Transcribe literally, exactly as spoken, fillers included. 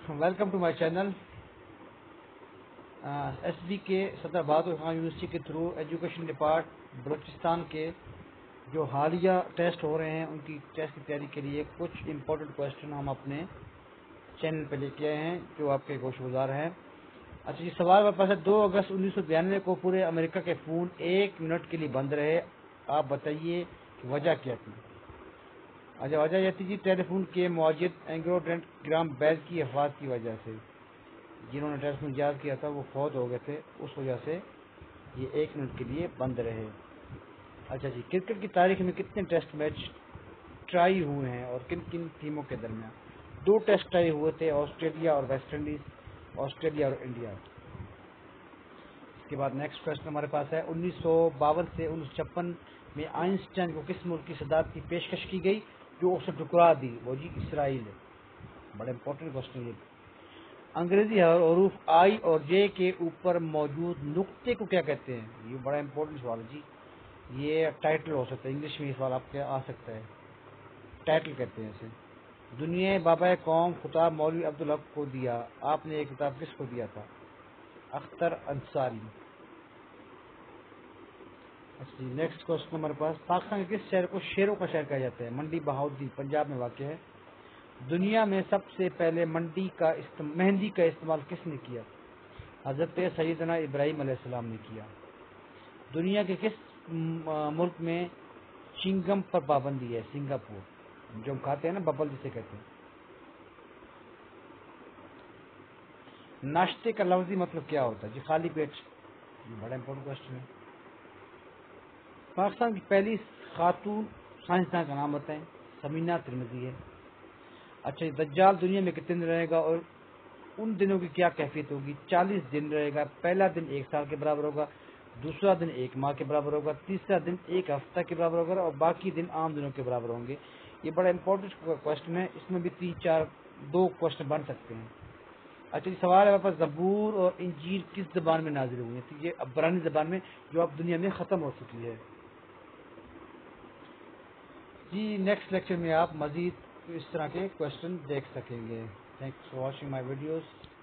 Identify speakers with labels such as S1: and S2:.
S1: Welcome to my channel. S B K Sardar Bahadur Khan university کے through education department Balochistan کے جو حالیہ ٹیسٹ ہو رہے ہیں ان کی ٹیسٹ کی تیاری کے لیے کچھ امپورٹنٹ کویشچن ہم اپنے چینل پہ لے کے آئے ہیں جو آپ کے گوش گزار ہیں. اچھا جی، سوال میرے پاس ہے. دو اگست انیس سو بیانوے کو پورے امریکہ کے فون ایک منٹ کے لیے بند رہے. آپ بتائیے کہ وجہ کیا تھی؟ اچھا، وجہ یہ تھی جی ٹیلی فون کے معجد اینگلو ڈینٹ گرام بیل کی وفات کی وجہ سے. جنہوں نے ٹیلی فون ایجاد کیا تھا وہ فوت ہو گئے تھے، اس وجہ سے یہ ایک منٹ کے لیے بند رہے. اچھا جی، کرکٹ کی تاریخ میں کتنے ٹیسٹ میچ ٹرائی ہوئے ہیں اور کن کن ٹیموں کے درمیان؟ دو ٹیسٹ ٹرائی ہوئے تھے، آسٹریلیا اور ویسٹ انڈیز، آسٹریلیا اور انڈیا. اس کے بعد نیکسٹ کوشچن ہمارے پاس ہے. انیس سو باون سے انیس سو چھپن میں آئنسٹائن کو کس ملک کی صدارت کی پیشکش کی گئی جو اسے ٹکرا دی؟ وہ جی اسرائیل ہے. بڑا امپورٹنٹ کوشچن یہ. انگریزی حروف آئی اور جے کے اوپر موجود نقطے کو کیا کہتے ہیں؟ یہ بڑا امپورٹنٹ سوال ہے جی. یہ ٹائٹل ہو سکتا ہے، انگلش میں یہ سوال آپ کے آ سکتا ہے. ٹائٹل کہتے ہیں اسے. دنیا بابا قوم خطاب مولوی عبدالحق کو دیا. آپ نے یہ کتاب کس کو دیا تھا؟ اختر انصاری. اچھا جی، نیکسٹ کوشچن ہمارے پاس. پاکستان کے کس شہر کو شیروں کا شہر کہا جاتا ہے؟ منڈی بہاؤدی پنجاب میں واقع ہے. دنیا میں سب سے پہلے منڈی کا مہندی کا استعمال کس نے کیا؟ حضرت سیدنا ابراہیم علیہ السلام نے کیا. دنیا کے کس ملک میں چنگم پر پابندی ہے؟ سنگاپور. جو ہم کھاتے ہیں نا، ببل جسے کہتے ہیں. ناشتے کا لفظی مطلب کیا ہوتا ہے؟ جی خالی پیٹ. یہ بڑا امپورٹنٹ کوشچن ہے. پاکستان کی پہلی خاتون سائنسدان کا نام بتائیں. سمینہ ترمذی ہے. اچھا، دجال دنیا میں کتنے دن رہے گا اور ان دنوں کی کیا کیفیت ہوگی؟ چالیس دن رہے گا. پہلا دن ایک سال کے برابر ہوگا، دوسرا دن ایک ماہ کے برابر ہوگا، تیسرا دن ایک ہفتہ کے برابر ہوگا اور باقی دن عام دنوں کے برابر ہوں گے. یہ بڑا امپورٹنٹ کوشچن ہے. اس میں بھی تین چار دو کوشچن بن سکتے ہیں. اچھا جی، سوال ہے واپس. زبور اور انجیل کس زبان میں نازل ہوئی ہیں؟ یہ عبرانی زبان میں، جو اب دنیا میں ختم ہو چکی ہے. جی نیکسٹ لیکچر میں آپ مزید اس طرح کے کوشچن دیکھ سکیں گے. Thanks for watching my videos.